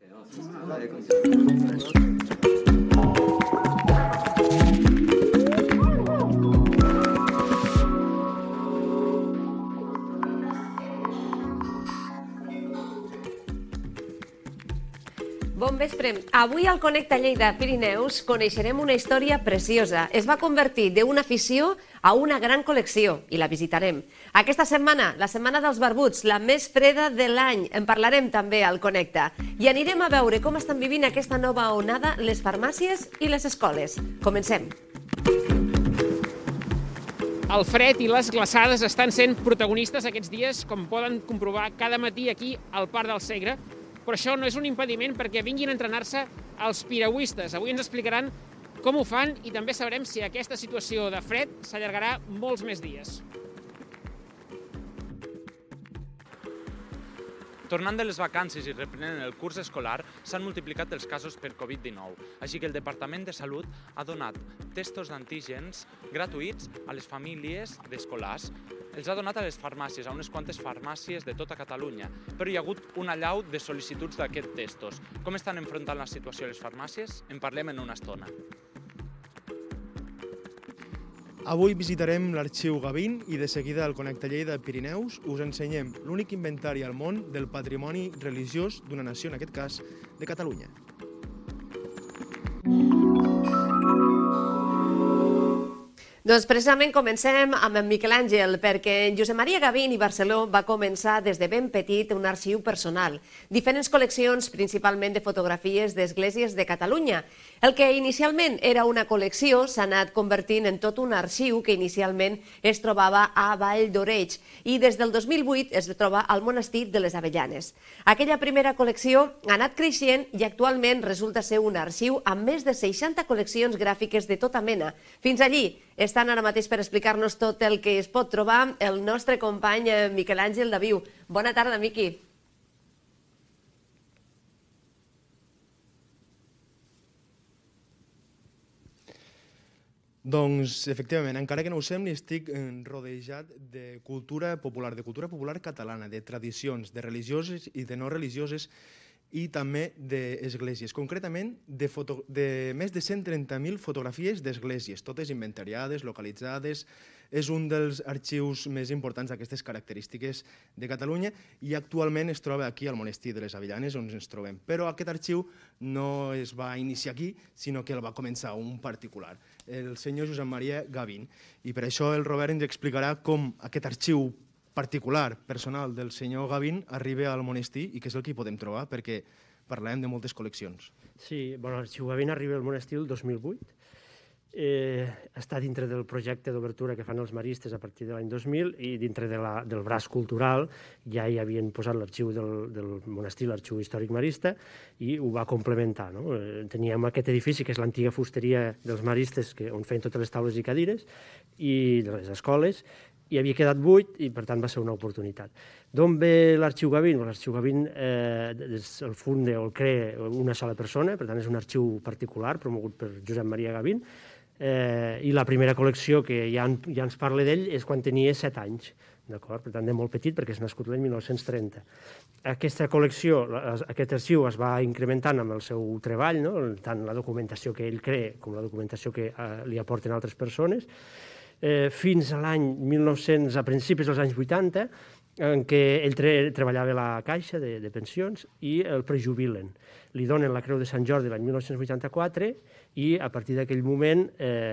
Bon vespre. Avui al Connecta Lleida Pirineus coneixerem una història preciosa. Es va convertir d'una afició a una gran col·lecció i la visitarem. Aquesta setmana, la Setmana dels Barbuts, la més freda de l'any, en parlarem també al Connecta. I anirem a veure com estan vivint aquesta nova onada les farmàcies i les escoles. Comencem. El fred i les glaçades estan sent protagonistes aquests dies, com poden comprovar cada matí aquí al Parc del Segre, però això no és un impediment perquè vinguin a entrenar-se els piragüistes. Avui ens explicaran com ho fan i també sabrem si aquesta situació de fred s'allargarà molts més dies. Tornant de les vacances i reprenent el curs escolar, s'han multiplicat els casos per Covid-19, així que el Departament de Salut ha donat testos d'antígens gratuïts a les famílies d'escolars. Els ha donat a les farmàcies, a unes quantes farmàcies de tota Catalunya, però hi ha hagut una allau de sol·licituds d'aquests testos. Com estan enfrontant la situació a les farmàcies? En parlem en una estona. Avui visitarem l'arxiu Gavín i de seguida al Connecta Lleida Pirineus us ensenyem l'únic inventari al món del patrimoni religiós d'una nació, en aquest cas, de Catalunya. Doncs precisament comencem amb en Miquel Àngel, perquè en Josep Maria Gavín i Barceló va començar des de ben petit un arxiu personal. Diferents col·leccions, principalment de fotografies d'esglésies de Catalunya. El que inicialment era una col·lecció s'ha anat convertint en tot un arxiu que inicialment es trobava a Vall d'Oreig i des del 2008 es troba al monestir de les Avellanes. Aquella primera col·lecció ha anat creixent i actualment resulta ser un arxiu amb més de 60 col·leccions gràfiques de tota mena. Fins allí estan ara mateix per explicar-nos tot el que es pot trobar el nostre company Miquel Àngel Daviu. Bona tarda, Miqui. Doncs, efectivament, encara que no ho sembli, estic rodejat de cultura popular catalana, de tradicions, de religioses i de no religioses, i també d'esglésies, concretament de més de 130.000 fotografies d'esglésies, totes inventariades, localitzades. És un dels arxius més importants d'aquestes característiques de Catalunya i actualment es troba aquí al monestir de les Avellanes on ens trobem. Però aquest arxiu no es va iniciar aquí, sinó que el va començar un particular, el senyor Josep Maria Gavín. I per això el Robert ens explicarà com aquest arxiu particular, personal del senyor Gavín arriba al monestir i què és el que hi podem trobar, perquè parlem de moltes col·leccions. Sí, l'arxiu Gavín arriba al monestir el 2008. Està dintre del projecte d'obertura que fan els maristes a partir de l'any 2000 i dintre del braç cultural ja hi havien posat l'arxiu del monestir, l'arxiu històric marista, i ho va complementar. Teníem aquest edifici, que és l'antiga fusteria dels maristes, on feien totes les taules i cadires, i de les escoles, i havia quedat buit i, per tant, va ser una oportunitat. D'on ve l'Arxiu Gavín? L'Arxiu Gavín el funda o el crea una sola persona, per tant, és un arxiu particular promogut per Josep Maria Gavín, i la primera col·lecció que ja ens parla d'ell és quan tenia 7 anys, per tant, de molt petit, perquè és nascut l'any 1930. Aquesta col·lecció, aquest arxiu es va incrementant amb el seu treball, tant la documentació que ell crea com la documentació que li aporten altres persones, fins a l'any 1900, a principis dels anys 80, en què ell treballava a la Caixa de Pensions i el prejubilen. Li donen la Creu de Sant Jordi l'any 1984 i a partir d'aquell moment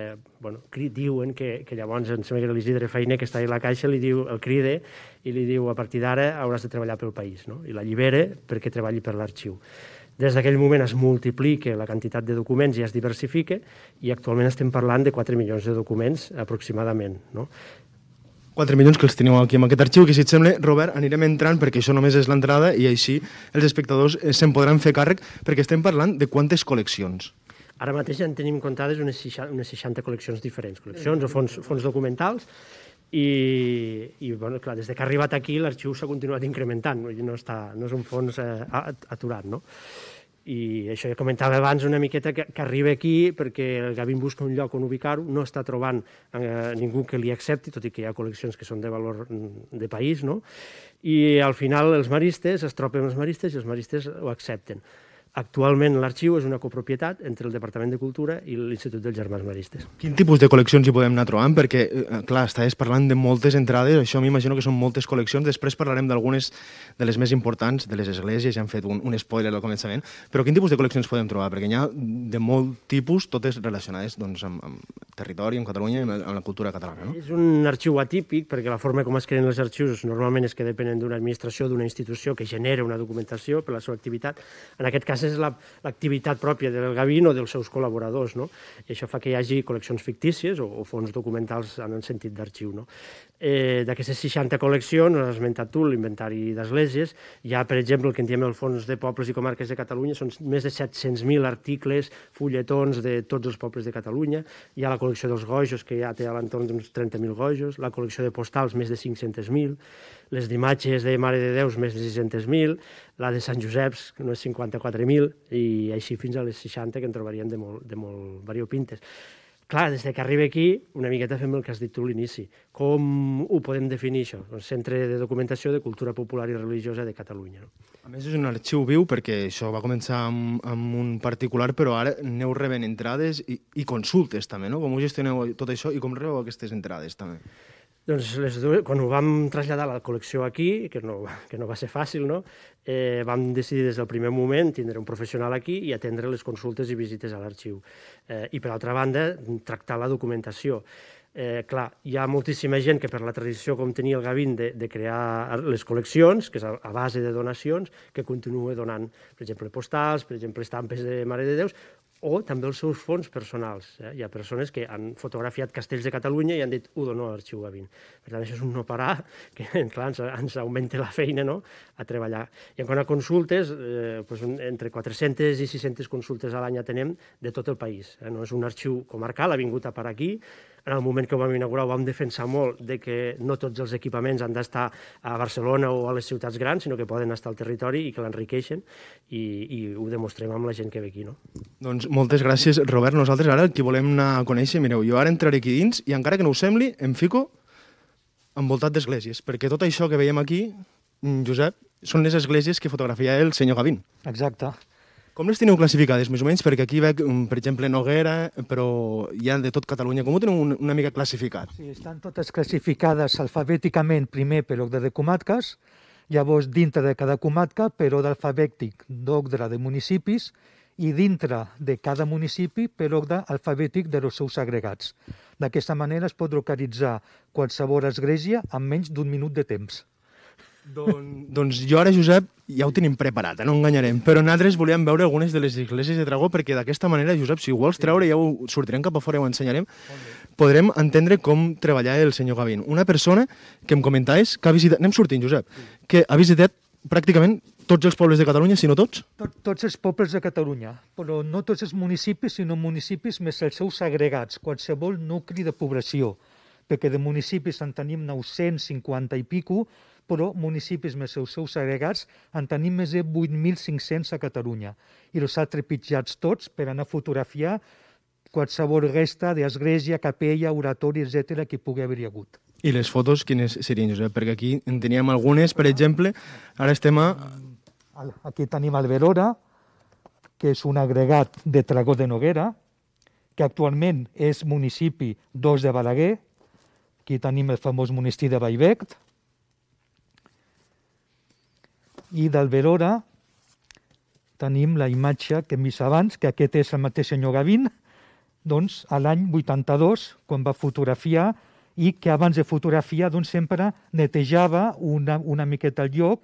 diuen que llavors em sembla que era l'Isidre Feiner, que està a la Caixa, el crida i li diu a partir d'ara hauràs de treballar pel país, i la llibera perquè treballi per l'arxiu. Des d'aquell moment es multiplica la quantitat de documents i es diversifica i actualment estem parlant de 4 milions de documents aproximadament. 4 milions que els teniu aquí en aquest arxiu, que si et sembla, Robert, anirem entrant perquè això només és l'entrada i així els espectadors se'n podran fer càrrec perquè estem parlant de quantes col·leccions. Ara mateix en tenim comptades unes 60 col·leccions diferents, col·leccions o fons documentals, i clar, des que ha arribat aquí l'arxiu s'ha continuat incrementant, no és un fons aturat. I això ja comentava abans una miqueta que arriba aquí perquè el Gavín busca un lloc on ubicar-ho, no està trobant ningú que li accepti, tot i que hi ha col·leccions que són de valor de país, i al final els maristes es troben amb els maristes i els maristes ho accepten. Actualment l'arxiu és una copropietat entre el Departament de Cultura i l'Institut dels Germans Maristes. Quin tipus de col·leccions hi podem anar trobant? Perquè, clar, estaves parlant de moltes entrades, això m'imagino que són moltes col·leccions, després parlarem d'algunes de les més importants, de les esglésies, ja hem fet un spoiler al començament, però quin tipus de col·leccions podem trobar? Perquè n'hi ha de molt tipus, totes relacionades doncs, amb territori, amb Catalunya i amb la cultura catalana. No? És un arxiu atípic, perquè la forma com es creen els arxius normalment és que depenen d'una administració, d'una institució que genera una documentació per la seva activitat. En aquest cas és l'activitat pròpia del Gavín o dels seus col·laboradors. No? I això fa que hi hagi col·leccions fictícies o fons documentals en el sentit d'arxiu. No? D'aquestes 60 col·leccions, has esmentat tu l'inventari d'esglésies, hi ha, per exemple, el que en diem el Fons de Pobles i Comarques de Catalunya, són més de 700.000 articles, fulletons de tots els pobles de Catalunya, hi ha la col·lecció dels gojos, que ja té a l'entorn d'uns 30.000 gojos, la col·lecció de postals, més de 500.000, les d'imatges de Mare de Déus, més de 600.000, la de Sant Joseps, que no és 54.000, i així fins a les 60, que en trobaríem de molt variopintes. Clar, des que arriba aquí, una miqueta fem el que has dit tu a l'inici. Com ho podem definir, això? El Centre de Documentació de Cultura Popular i Religiosa de Catalunya. No? A més, és un arxiu viu, perquè això va començar amb un particular, però ara aneu rebent entrades i consultes, també, no? Com ho gestioneu tot això i com rebeu aquestes entrades, també? Doncs quan ho vam traslladar la col·lecció aquí, que no va ser fàcil, no? Vam decidir des del primer moment tindre un professional aquí i atendre les consultes i visites a l'arxiu. I, per altra banda, tractar la documentació. Clar, hi ha moltíssima gent que per la tradició com tenia el Gavín de crear les col·leccions, que és a base de donacions, que continua donant, per exemple, postals, per exemple, estampes de Mare de Déus, o també els seus fons personals. Hi ha persones que han fotografiat castells de Catalunya i han dit ho dono a l'Arxiu Gavín. Per tant, això és un no parar que clar, ens augmenta la feina, no?, a treballar. I en quant a consultes, entre 400 i 600 consultes a l'any atenem de tot el país. No és un arxiu comarcal, ha vingut a parar aquí. En el moment que ho vam inaugurar ho vam defensar molt de que no tots els equipaments han d'estar a Barcelona o a les ciutats grans, sinó que poden estar al territori i que l'enriqueixen, i ho demostrem amb la gent que ve aquí. No? Doncs moltes gràcies, Robert. Nosaltres ara el que volem anar a conèixer, mireu, jo ara entraré aquí dins i encara que no ho sembli, em fico envoltat d'esglésies, perquè tot això que veiem aquí, Josep, són les esglésies que fotografia el senyor Gavín. Exacte. Com les teniu classificades, més o menys? Perquè aquí veig, per exemple, Noguera, però hi ha de tot Catalunya. Com ho teniu una mica classificat? Sí, estan totes classificades alfabèticament, primer per ordre de comarques, llavors dintre de cada comarca per ordre alfabètic d'ordre de municipis i dintre de cada municipi per ordre alfabètic dels seus agregats. D'aquesta manera es pot localitzar qualsevol església en menys d'un minut de temps. Doncs jo ara, Josep, ja ho tenim preparat, no enganyarem, però nosaltres volíem veure algunes de les esglésies de Dragó perquè d'aquesta manera, Josep, si ho vols treure, ja ho sortirem cap a fora i ho ensenyarem, podrem entendre com treballava el senyor Gavín. Una persona que em comentaves que ha visitat, anem sortint, Josep, que ha visitat pràcticament tots els pobles de Catalunya, si no tots? Tots els pobles de Catalunya, però no tots els municipis, sinó municipis més els seus agregats, qualsevol nucli de població, perquè de municipis en tenim 950 i pico, però municipis més els seus agregats en tenim més de 8.500 a Catalunya. I els ha trepitjats tots per anar a fotografiar qualsevol resta d'església, capella, oratori, etc. que pugui haver-hi hagut. I les fotos quines serien, Josep? Perquè aquí en teníem algunes, per exemple, ara estem a... Aquí tenim el Verora, que és un agregat de Dragó de Noguera, que actualment és municipi 2 de Balaguer. Aquí tenim el famós monestir de Vallbec. I del Verora tenim la imatge que hem vist abans, que aquest és el mateix senyor Gavín, doncs a l'any 82, quan va fotografiar, i que abans de fotografiar doncs, sempre netejava una miqueta el lloc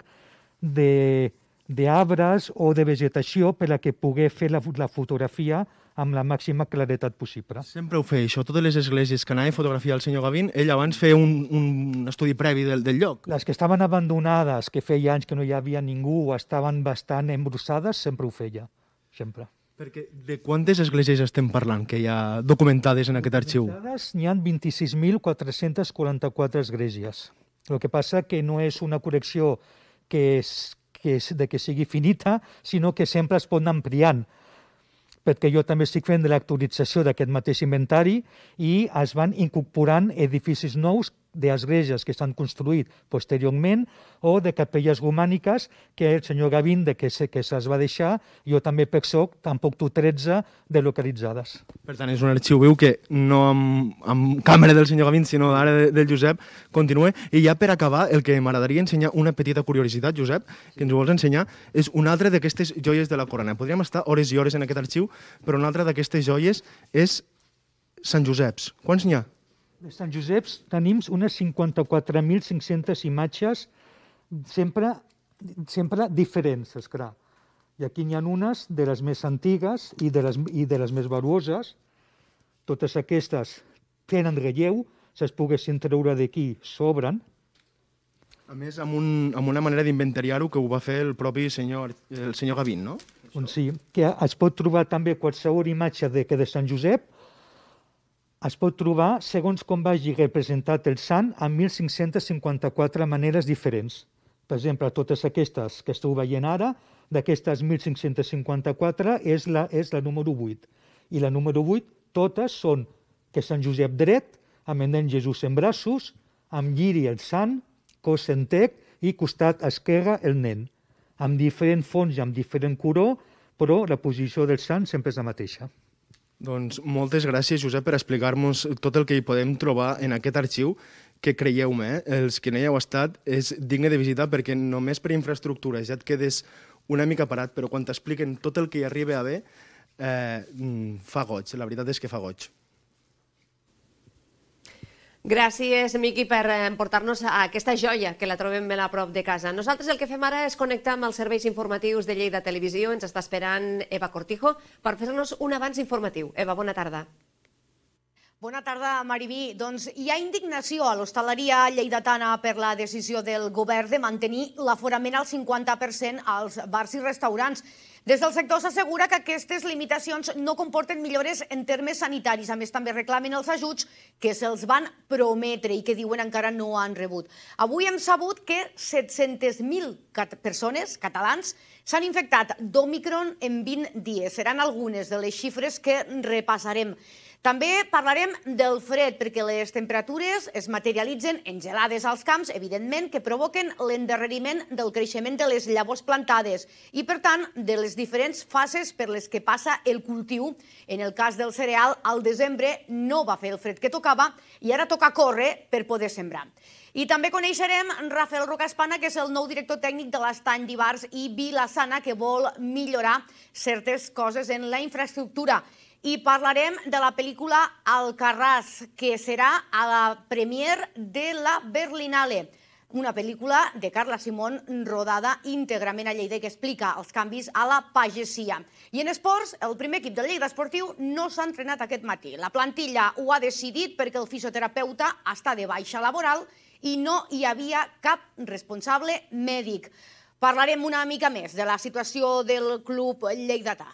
d'arbres o de vegetació per a que pogués fer la fotografia amb la màxima claretat possible. Sempre ho feia això. Totes les esglésies que anava a fotografiar el senyor Gavín, ell abans feia un estudi previ del lloc. Les que estaven abandonades, que feia anys que no hi havia ningú, o estaven bastant embrussades, sempre ho feia. Sempre. Perquè de quantes esglésies estem parlant que hi ha documentades en aquest arxiu? N'hi ha 26.444 esglésies. El que passa que no és una col·lecció que sigui finita, sinó que sempre es pot anar ampliant, perquè jo també estic fent de l'actualització d'aquest mateix inventari i es van incorporant edificis nous d'esglésies que s'han construït posteriorment o de capelles romàniques que el senyor Gavín que se'ls va deixar, jo també per soc, tampoc tu 13 de localitzades. Per tant, és un arxiu viu que no amb càmera del senyor Gavín, sinó ara del Josep, continua. I ja per acabar, el que m'agradaria ensenyar una petita curiositat, Josep, que ens vols ensenyar, és una altra d'aquestes joies de la corona. Podríem estar hores i hores en aquest arxiu, però una altra d'aquestes joies és Sant Joseps. Quants n'hi ha? De Sant Joseps tenim unes 54.500 imatges, sempre diferents, esclar. I aquí n'hi ha unes de les més antigues i de les més valuoses. Totes aquestes tenen relleu, se'ls poguessin treure d'aquí, sobren. A més, amb una manera d'inventariar-ho que ho va fer el propi senyor Gavín, no? Sí, que es pot trobar també qualsevol imatge de Sant Josep, es pot trobar segons com vagi representat el sant amb 1.554 maneres diferents. Per exemple, totes aquestes que esteu veient ara, d'aquestes 1.554 és la número 8. I la número 8, totes són que Sant Josep dret, amb el nen Jesús en braços, amb lliri el sant, cos centec i costat esquerre el nen. Amb diferent fons i amb diferent color, però la posició del sant sempre és la mateixa. Doncs moltes gràcies, Josep, per explicar-nos tot el que hi podem trobar en aquest arxiu, que creieu-me, els que no hi heu estat, és digne de visitar perquè només per infraestructura ja et quedes una mica parat, però quan t'expliquen tot el que hi arriba a haver, fa goig, la veritat és que fa goig. Gràcies, Miqui, per portar-nos a aquesta joia que la trobem ben a prop de casa. Nosaltres el que fem ara és connectar amb els serveis informatius de Lleida Televisió. Ens està esperant Eva Cortijo per fer-nos un avanç informatiu. Eva, bona tarda. Bona tarda, Mariví. Doncs hi ha indignació a l'hostaleria lleidatana per la decisió del govern de mantenir l'aforament al 50% als bars i restaurants. Des del sector s'assegura que aquestes limitacions no comporten millores en termes sanitaris. A més, també reclamen els ajuts que se'ls van prometre i que diuen encara no han rebut. Avui hem sabut que 700.000 persones, catalans, s'han infectat d'Òmicron en 20 dies. Seran algunes de les xifres que repassarem. També parlarem del fred, perquè les temperatures es materialitzen en gelades als camps, evidentment, que provoquen l'endarreriment del creixement de les llavors plantades i, per tant, de les diferents fases per les que passa el cultiu. En el cas del cereal, al desembre no va fer el fred que tocava i ara toca córrer per poder sembrar. I també coneixerem Rafael Rocaspana, que és el nou director tècnic de l'Estany d'Ivars i Vila-sana, que vol millorar certes coses en la infraestructura. I parlarem de la pel·lícula Alcarràs, que serà a la premier de la Berlinale, una pel·lícula de Carla Simón rodada íntegrament a Lleida que explica els canvis a la pagesia. I en esports, el primer equip del Lleida Esportiu no s'ha entrenat aquest matí. La plantilla ho ha decidit perquè el fisioterapeuta està de baixa laboral i no hi havia cap responsable mèdic. Parlarem una mica més de la situació del club lleidatà.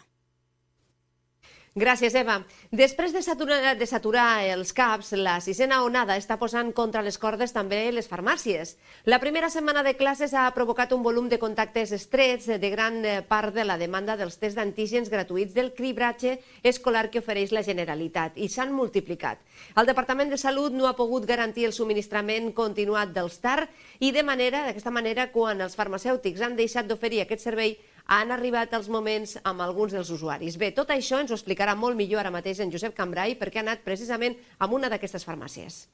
Gràcies, Eva. Després de saturar els CAPs, la sisena onada està posant contra les cordes també les farmàcies. La primera setmana de classes ha provocat un volum de contactes estrets de gran part de la demanda dels tests d'antígens gratuïts del cribratge escolar que ofereix la Generalitat i s'han multiplicat. El Departament de Salut no ha pogut garantir el subministrament continuat dels TAR i d'aquesta manera, quan els farmacèutics han deixat d'oferir aquest servei, han arribat els moments amb alguns dels usuaris. Bé, tot això ens ho explicarà molt millor ara mateix en Josep Cambrai, perquè ha anat precisament a una d'aquestes farmàcies.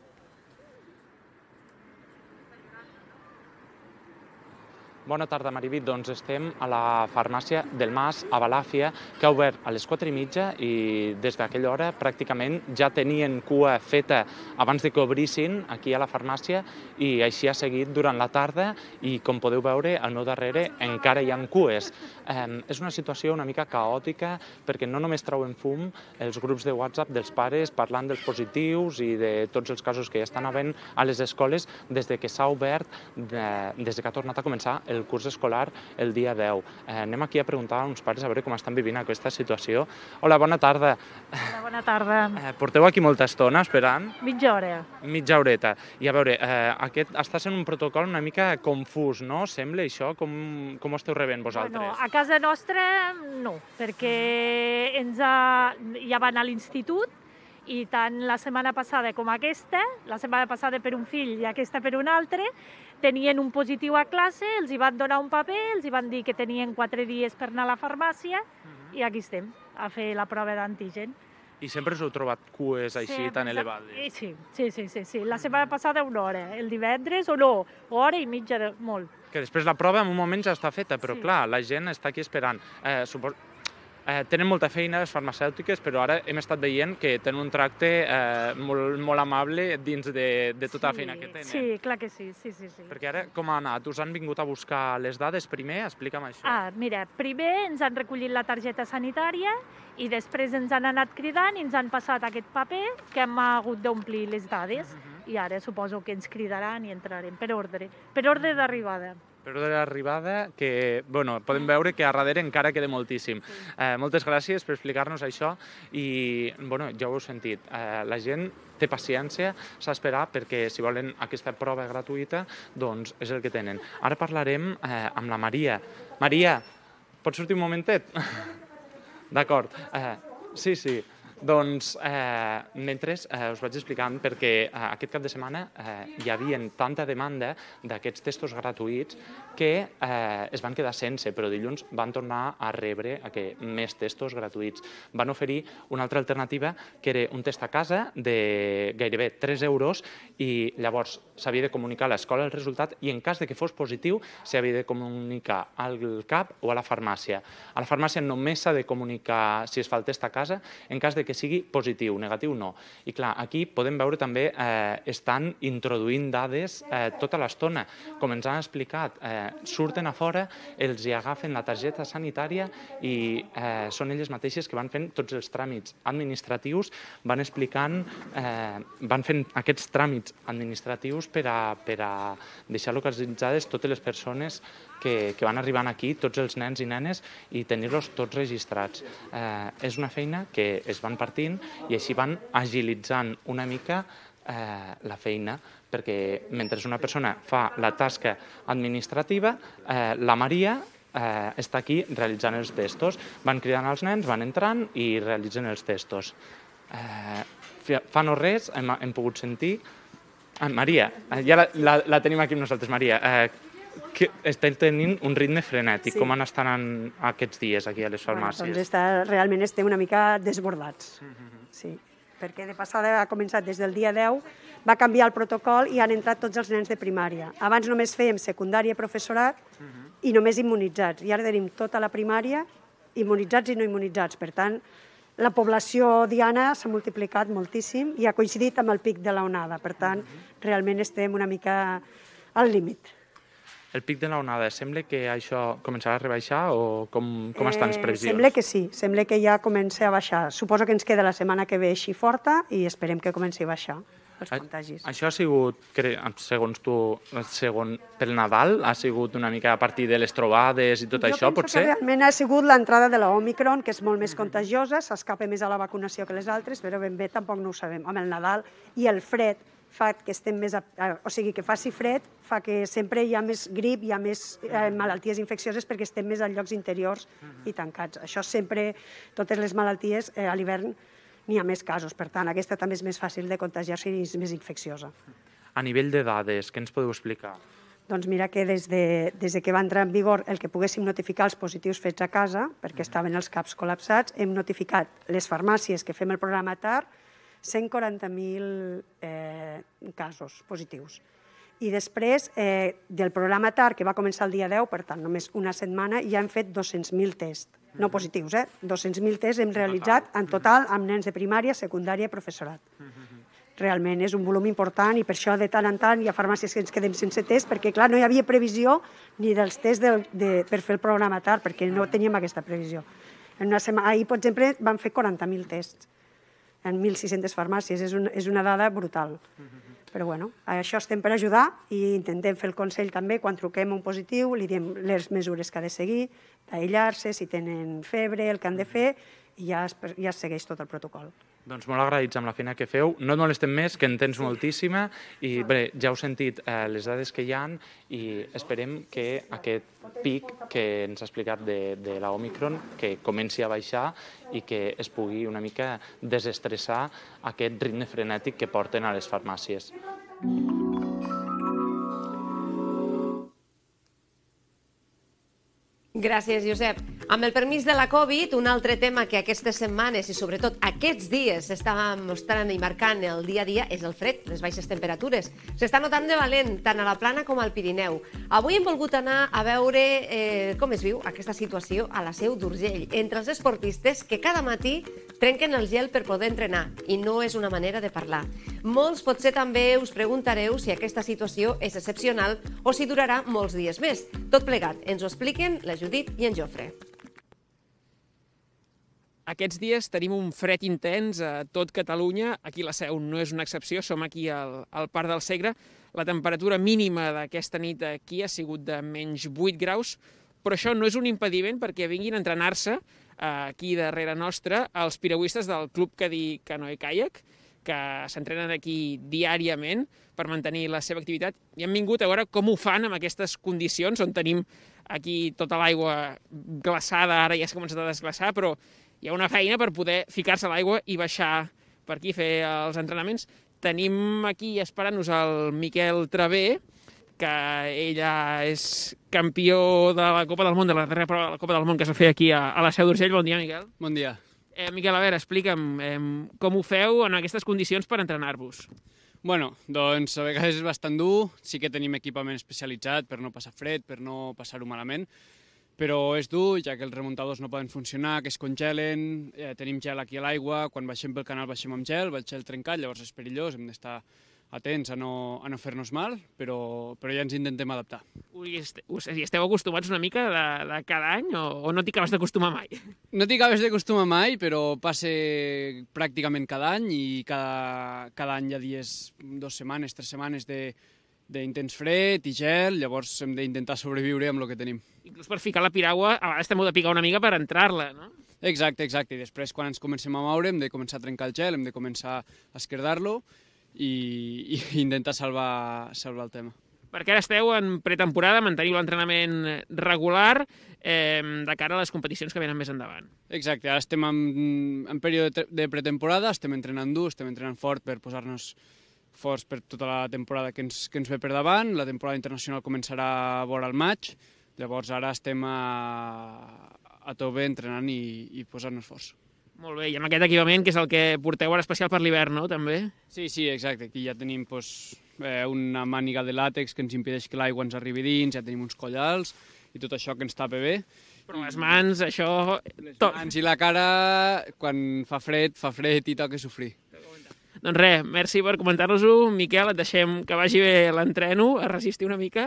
Bona tarda, Mariví. Doncs estem a la farmàcia del Mas, a Balàfia, que ha obert a les 4:30 i des d'aquella hora pràcticament ja tenien cua feta abans de que obrissin aquí a la farmàcia i així ha seguit durant la tarda i, com podeu veure, al meu darrere encara hi ha cues. És una situació una mica caòtica perquè no només trauen fum els grups de WhatsApp dels pares parlant dels positius i de tots els casos que ja estan havent a les escoles des que s'ha obert, des que ha tornat a començar el curs escolar el dia 10. Anem aquí a preguntar a uns pares a veure com estan vivint aquesta situació. Hola, bona tarda. Hola, bona tarda. Porteu aquí molta estona esperant? Mitja hora. Mitja horeta. I a veure, aquest està sent un protocol una mica confús, no? Sembla això? Com ho esteu rebent vosaltres? Bueno, a casa nostra no, perquè ja van a l'institut I tant la setmana passada com aquesta, la setmana passada per un fill i aquesta per un altre, tenien un positiu a classe, els hi van donar un paper, els hi van dir que tenien 4 dies per anar a la farmàcia i aquí estem, a fer la prova d'antigen. I sempre us heu trobat cues així tan elevades? Sí. La setmana passada 1 hora, el divendres o no, hora i mitja, molt. Que després la prova en un moment ja està feta, però clar, la gent està aquí esperant. Tenen molta feina les farmacèutiques, però ara hem estat veient que tenen un tracte molt amable dins de tota la feina que tenen. Sí, clar que sí. Perquè ara com ha anat? Us han vingut a buscar les dades primer? Explica'm això. Mira, primer ens han recollit la targeta sanitària i després ens han anat cridant i ens han passat aquest paper que hem hagut d'omplir les dades i ara suposo que ens cridaran i entrarem per ordre d'arribada. Per ordre d'arribada, que podem veure que a darrere encara queda moltíssim. Moltes gràcies per explicar-nos això i ja ho heu sentit, la gent té paciència, s'ha d'esperar perquè si volen aquesta prova gratuïta doncs és el que tenen. Ara parlarem amb la Maria. Maria, pots sortir un momentet? D'acord, sí. Doncs mentre us vaig explicant perquè aquest cap de setmana hi havia tanta demanda d'aquests testos gratuïts que es van quedar sense, però dilluns van tornar a rebre més testos gratuïts. Van oferir una altra alternativa que era un test a casa de gairebé 3 euros i llavors s'havia de comunicar a l'escola el resultat i en cas de que fos positiu s'havia de comunicar al CAP o a la farmàcia. A la farmàcia només s'ha de comunicar si es fa el test a casa en cas de que sigui positiu, negatiu no. I clar, aquí podem veure també estan introduint dades tota l'estona. Com ens han explicat, surten a fora, els hi agafen la targeta sanitària i són elles mateixes que van fent tots els tràmits administratius, van explicant, van fent aquests tràmits administratius per a deixar localitzades totes les persones que van arribant aquí, tots els nens i nenes, i tenir-los tots registrats. És una feina que es van partint i així van agilitzant una mica la feina, perquè mentre una persona fa la tasca administrativa, la Maria està aquí realitzant els testos. Van cridant els nens, van entrant i realitzen els testos. Fa no res, hem pogut sentir... Maria, ja la tenim aquí amb nosaltres, Maria. Estem tenint un ritme frenètic. Com han estat aquests dies aquí a les farmàcies? Doncs realment estem una mica desbordats. Sí, perquè de passada ha començat des del dia 10, va canviar el protocol i han entrat tots els nens de primària. Abans només fèiem secundària i professorat i només immunitzats. I ara tenim tota la primària, immunitzats i no immunitzats. Per tant, la població diana s'ha multiplicat moltíssim i ha coincidit amb el pic de l'onada. Per tant, realment estem una mica al límit. El pic de l'onada, sembla que això començarà a rebaixar o com estan les previsions? Sembla que sí, sembla que ja comença a baixar. Suposo que ens queda la setmana que ve així forta i esperem que comenci a baixar els contagis. Això ha sigut, segons tu, pel Nadal? Ha sigut una mica a partir de les trobades i tot això, potser? Jo penso que realment ha sigut l'entrada de l'Òmicron, que és molt més contagiosa, s'escapa més a la vacunació que les altres, però ben bé tampoc no ho sabem. Home, el Nadal i el fred fa que estem més... O sigui, que faci fred fa que sempre hi ha més grip, hi ha més malalties infeccioses perquè estem més en llocs interiors i tancats. Això sempre, totes les malalties, a l'hivern n'hi ha més casos. Per tant, aquesta també és més fàcil de contagiar-se i és més infecciosa. A nivell de dades, què ens podeu explicar? Doncs mira que des que va entrar en vigor el que poguéssim notificar els positius fets a casa, perquè estaven els CAPs col·lapsats, hem notificat les farmàcies que fem el programa TAR 140.000 casos positius. I després del programa TAR, que va començar el dia 10, per tant, només una setmana, ja hem fet 200.000 tests. No positius, 200.000 tests hem realitzat en total amb nens de primària, secundària i professorat. Realment és un volum important i per això de tant en tant hi ha farmàcies que ens quedem sense test, perquè clar, no hi havia previsió ni dels tests per fer el programa TAR, perquè no teníem aquesta previsió. Ahir, per exemple, vam fer 40.000 tests en 1.600 farmàcies. És una dada brutal. Però bueno, això estem per ajudar i intentem fer el consell també. Quan truquem un positiu, li diem les mesures que ha de seguir, d'aïllar-se, si tenen febre, el que han de fer, i ja es segueix tot el protocol. Doncs molt agraïts amb la feina que feu. No et molestem més, que en tens moltíssima i bé, ja heu sentit les dades que hi ha i esperem que aquest pic que ens ha explicat de la Omicron que comenci a baixar i que es pugui una mica desestressar aquest ritme frenètic que porten a les farmàcies. Gràcies, Josep. Amb el permís de la Covid, un altre tema que aquestes setmanes i sobretot aquests dies s'està mostrant i marcant el dia a dia és el fred, les baixes temperatures. S'està notant de valent tant a la Plana com al Pirineu. Avui hem volgut anar a veure com es viu aquesta situació a la Seu d'Urgell, entre els esportistes que cada matí trenquen el gel per poder entrenar, i no és una manera de parlar. Molts potser també us preguntareu si aquesta situació és excepcional o si durarà molts dies més. Tot plegat, ens ho expliquen la Judit i en Jofre. Aquests dies tenim un fred intens a tot Catalunya. Aquí la Seu no és una excepció, som aquí al Parc del Segre. La temperatura mínima d'aquesta nit aquí ha sigut de menys 8 graus, però això no és un impediment perquè vinguin a entrenar-se aquí darrere nostre els piragüistes del Club Cadí Canoe Kayak, que s'entrenen aquí diàriament per mantenir la seva activitat, i han vingut a veure com ho fan amb aquestes condicions, on tenim aquí tota l'aigua glaçada, ara ja s'ha començat a desglaçar, però hi ha una feina per poder ficar-se a l'aigua i baixar per aquí, fer els entrenaments. Tenim aquí esperant-nos el Miquel Travé, que ella és campió de la Copa del Món, de la darrera prova de la Copa del Món que es va fer aquí a la Seu d'Urgell. Bon dia, Miquel. Bon dia. Miquel, a veure, explica'm com ho feu en aquestes condicions per entrenar-vos. Bueno, doncs a vegades és bastant dur, sí que tenim equipament especialitzat per no passar fred, per no passar-ho malament, però és dur, ja que els remuntadors no poden funcionar, que es congelen, tenim gel aquí a l'aigua, quan baixem pel canal baixem amb gel, el gel trencat, llavors és perillós, hem d'estar atents a no fer-nos mal, però ja ens intentem adaptar. Ui, esteu acostumats una mica de cada any o no t'hi acabes d'acostumar mai? No t'hi acabes d'acostumar mai, però passa pràcticament cada any i cada any hi ha dies, 2 setmanes, 3 setmanes d'intens fred i gel, llavors hem d'intentar sobreviure amb el que tenim. Inclús per ficar la piragua, a vegades també heu de picar una mica per entrar-la, no? Exacte, i després quan ens comencem a moure hem de començar a trencar el gel, hem de començar a esquerdar-lo i intentar salvar el tema. Perquè ara esteu en pretemporada, manteniu l'entrenament regular de cara a les competicions que venen més endavant. Exacte, ara estem en període de pretemporada, estem entrenant dur, estem entrenant fort per posar-nos forts per tota la temporada que ens ve per davant. La temporada internacional començarà vora el maig, llavors ara estem a tope entrenant i posar-nos forts. Molt bé, i amb aquest equipament, que és el que porteu ara especial per l'hivern, no?, també? Sí, exacte. Aquí ja tenim una màniga de làtex que ens impedeix que l'aigua ens arribi dins, ja tenim uns collals i tot això que ens tapa bé. Però les mans, això... Les mans i la cara, quan fa fred i toca sofrir. Doncs res, merci per comentar-nos-ho. Miquel, et deixem que vagi bé l'entreno, a resistir una mica.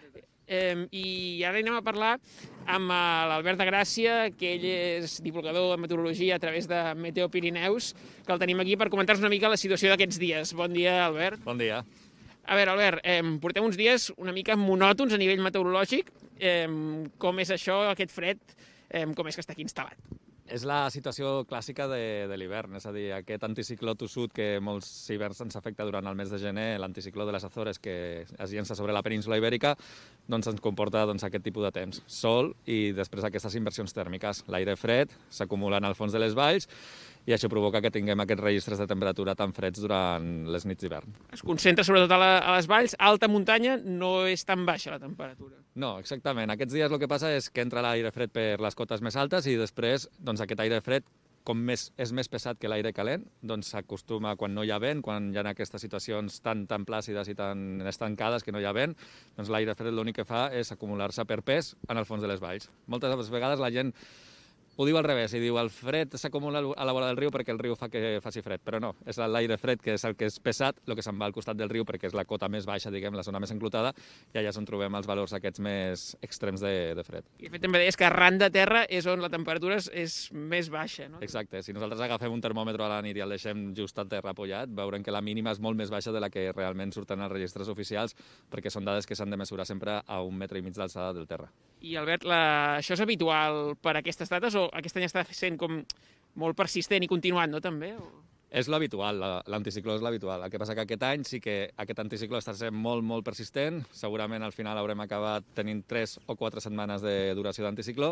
I ara anem a parlar amb l'Albert de Gràcia, que ell és divulgador de meteorologia a través de Meteo Pirineus, que el tenim aquí per comentar-nos una mica la situació d'aquests dies. Bon dia, Albert. Bon dia. A veure, Albert, portem uns dies una mica monòtons a nivell meteorològic. Com és això, aquest fred, com és que està aquí instal·lat? És la situació clàssica de l'hivern, és a dir, aquest anticicló tossut que molts hiverns ens afecta durant el mes de gener, l'anticicló de les Azores que es llença sobre la península ibèrica, doncs ens comporta aquest tipus de temps. Sol i després aquestes inversions tèrmiques. L'aire fred s'acumula en el fons de les valls i això provoca que tinguem aquests registres de temperatura tan freds durant les nits d'hivern. Es concentra sobretot a les valls, a alta muntanya no és tan baixa la temperatura. No, exactament. Aquests dies el que passa és que entra l'aire fred per les cotes més altes i després aquest aire fred, com és més pesat que l'aire calent, doncs s'acostuma quan no hi ha vent, quan hi ha aquestes situacions tan plàcides i tan estancades que no hi ha vent, doncs l'aire fred l'únic que fa és acumular-se per pes en el fons de les valls. Moltes vegades la gent ho diu al revés, i diu el fred s'acumula a la vora del riu perquè el riu fa que faci fred, però no, és l'aire fred que és el que és pesat, el que se'n va al costat del riu perquè és la cota més baixa, diguem, la zona més enclotada, i allà és on trobem els valors aquests més extrems de fred. I de fet també deies que arran de terra és on la temperatura és més baixa, no? Exacte, si nosaltres agafem un termòmetre a la nit i el deixem just a terra apujat, veurem que la mínima és molt més baixa de la que realment surten als registres oficials, perquè són dades que s'han de mesurar sempre a 1,5 metres d'alçada del terra. I Albert, això és habitual per aquestes dates o aquest any està sent com molt persistent i continuat, no, també? És l'habitual, l'anticicló és l'habitual. El que passa que aquest any sí que aquest anticicló està sent molt, molt persistent. Segurament al final haurem acabat tenint 3 o 4 setmanes de duració d'anticicló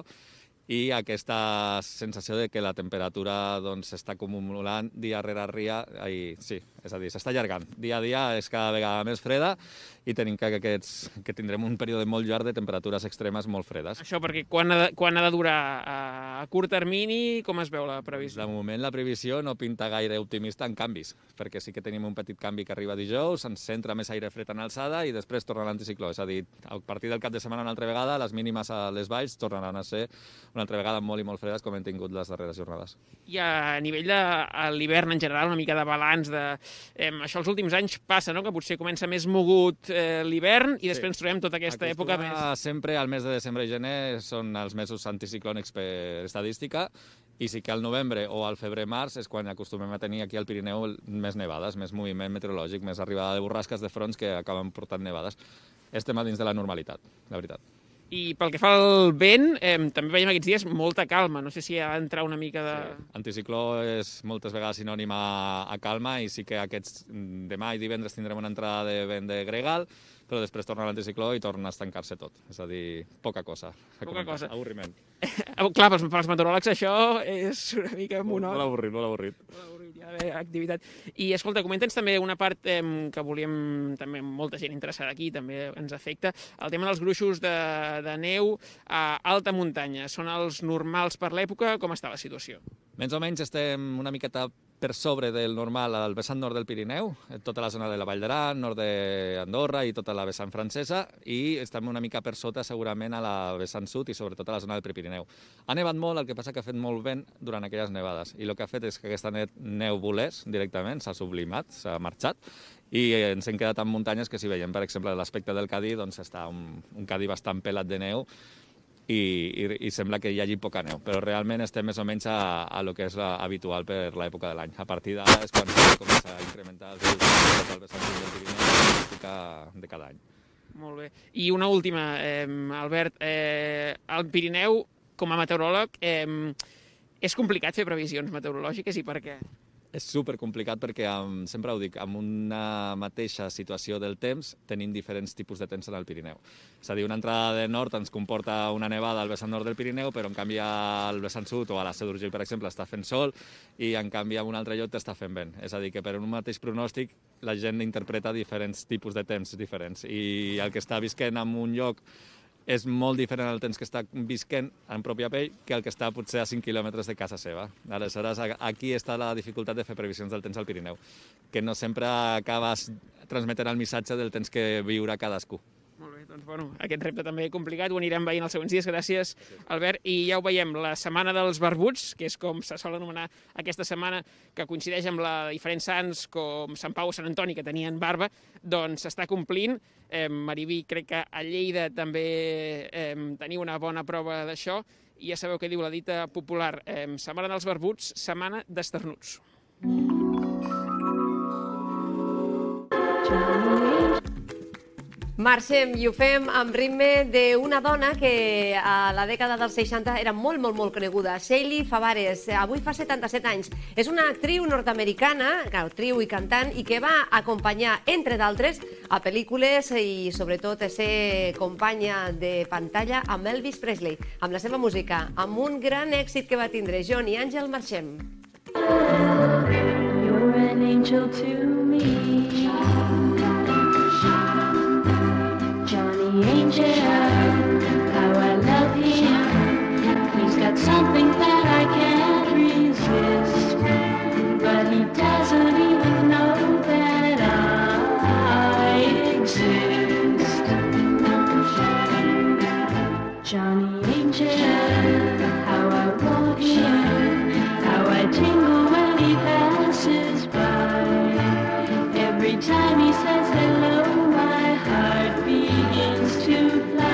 i aquesta sensació de que la temperatura s'està acumulant dia rere dia, sí, és a dir, s'està allargant. Dia a dia és cada vegada més freda i tenim que tindrem un període molt llarg de temperatures extremes molt fredes. Això perquè quan ha de durar a curt termini, com es veu la previsió? De moment la previsió no pinta gaire optimista en canvis, perquè sí que tenim un petit canvi que arriba dijous, ens centra més aire fred en alçada i després torna l'anticicló. És a dir, a partir del cap de setmana una altra vegada, les mínimes a les valls tornaran a ser una altra vegada molt i molt fredes com hem tingut les darreres jornades. I a nivell de l'hivern en general, una mica de balanç de... Això els últims anys passa, no?, que potser comença més mogut l'hivern i després ens trobem tota aquesta època més... Sempre al mes de desembre i gener són els mesos anticiclònics per estadística i sí que al novembre o al febrer-març és quan acostumem a tenir aquí al Pirineu més nevades, més moviment meteorològic, més arribada de borrasques de fronts que acaben portant nevades. Estem a dins de la normalitat, la veritat. I pel que fa al vent, també veiem aquests dies molta calma. No sé si ha d'entrar una mica de... Anticicló és moltes vegades sinònim a calma i sí que demà i divendres tindrem una entrada de vent de gregal, però després torna l'anticicló i torna a estancar-se tot. És a dir, poca cosa. Poca cosa. Avorriment. Clar, pels meteoròlegs això és una mica monòton. Molt avorrit, molt avorrit. Hi ha d'haver activitat. I escolta, comenta'ns també una part que volíem, també molta gent interessada aquí, també ens afecta, el tema dels gruixos de neu a alta muntanya. Són els normals per l'època? Com està la situació? Menys o menys estem una miqueta per sobre del normal al vessant nord del Pirineu, tota la zona de la Vall d'Aran, nord d'Andorra i tota la vessant francesa, i estem una mica per sota segurament a la vessant sud i sobretot a la zona del Prepirineu. Ha nevat molt, el que passa que ha fet molt vent durant aquelles nevades, i el que ha fet és que aquesta neu volés directament, s'ha sublimat, s'ha marxat, i ens hem quedat en muntanyes que si veiem, per exemple, l'aspecte del Cadí, doncs està un Cadí bastant pelat de neu, i sembla que hi hagi poca neu, però realment estem més o menys a lo que és habitual per l'època de l'any. A partir d'ara és quan comença a incrementar el del vessant sud del Pirineu de cada any. Molt bé. I una última, Albert, al Pirineu, com a meteoròleg, és complicat fer previsions meteorològiques i per què? És supercomplicat perquè, sempre ho dic, amb una mateixa situació del temps tenim diferents tipus de temps en el Pirineu. És a dir, una entrada de nord ens comporta una nevada al vessant nord del Pirineu, però en canvi al vessant sud o a la Seu d'Urgell, per exemple, està fent sol i en canvi en un altre lloc està fent vent. És a dir, que per un mateix pronòstic la gent interpreta diferents tipus de temps diferents i el que està visquent en un lloc és molt diferent el temps que està visquent en pròpia pell que el que està potser a 5 quilòmetres de casa seva. Aleshores, aquí està la dificultat de fer previsions del temps al Pirineu, que no sempre acabes transmetent el missatge del temps que viurà cadascú. Molt bé, doncs bueno, aquest repte també complicat, ho anirem veient els següents dies. Gràcies, Albert. I ja ho veiem, la Setmana dels Barbuts, que és com se sol anomenar aquesta setmana, que coincideix amb la diferents sants com Sant Pau o Sant Antoni, que tenien barba, doncs s'està complint. Mariví, crec que a Lleida també teniu una bona prova d'això, i ja sabeu què diu la dita popular, Setmana dels Barbuts, setmana d'esternuts. Marxem i ho fem amb ritme d'una dona que a la dècada dels 60 era molt coneguda, Shelley Favares. Avui fa 77 anys. És una actriu nord-americana, actriu i cantant, i que va acompanyar, entre d'altres, a pel·lícules i sobretot ser companya de pantalla amb Elvis Presley, amb la seva música, amb un gran èxit que va tindre. Johnny Angel, marxem. You're an angel to me. Angel, how I love him. He's got something that I can't resist, but he doesn't even know that I exist. Johnny Angel, how I want him, how I tingle when he passes by. Every time he says hello, my heart begins to fly.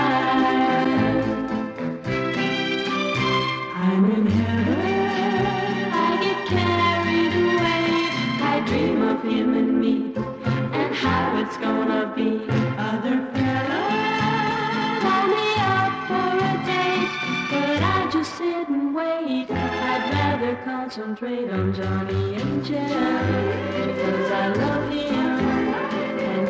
concentrate on Johnny Angel, because I love him and